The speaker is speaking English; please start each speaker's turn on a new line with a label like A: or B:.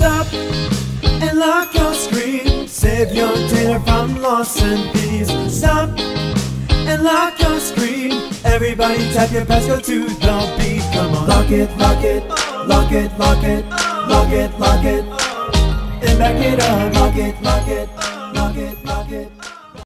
A: Stop and lock your screen. Save your data from loss and fees. Stop and lock your screen. Everybody tap your passcode to the beat. Come on. Lock it, lock it, lock it, lock it, lock it, lock it, and back it up. Lock it, lock it, lock it, lock it.